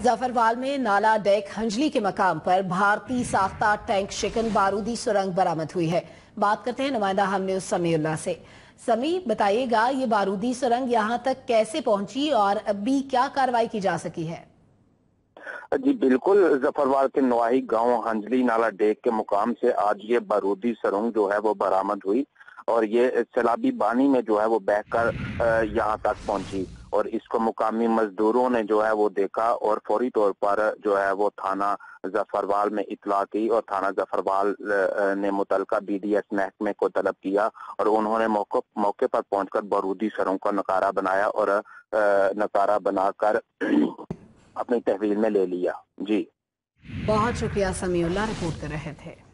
जाफरवाल में नाला डेक हंजली के मकाम पर भारतीय साख्ता टैंक शिकन बारूदी सुरंग बरामद हुई है। बात करते हैं नुमाइंदा हम न्यूज़ समीउल्लाह से। समी, बताइएगा ये बारूदी सुरंग यहाँ तक कैसे पहुंची और अभी क्या कार्रवाई की जा सकी है? जी बिल्कुल, जफरवाल के नवाही गांव हंजली नाला डेक के मुकाम से आज ये बारूदी सुरंग जो है वो बरामद हुई और ये सैलाबी पानी में जो है वो बहकर यहाँ तक पहुंची और इसको मुकामी मजदूरों ने जो है वो देखा और फौरी तौर पर जो है वो थाना जफरवाल में इतला की और थाना जफरवाल ने मुतलका BDS महकमे को तलब किया और उन्होंने मौके पर पहुंचकर बारूदी सुरंग का नकारा बनाया और नकारा बनाकर अपनी तहवील में ले लिया। जी बहुत शुक्रिया समीउल्लाह, रिपोर्ट कर रहे थे।